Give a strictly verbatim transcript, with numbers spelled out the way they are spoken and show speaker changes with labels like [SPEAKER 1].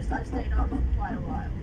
[SPEAKER 1] just, I stayed up for quite a while.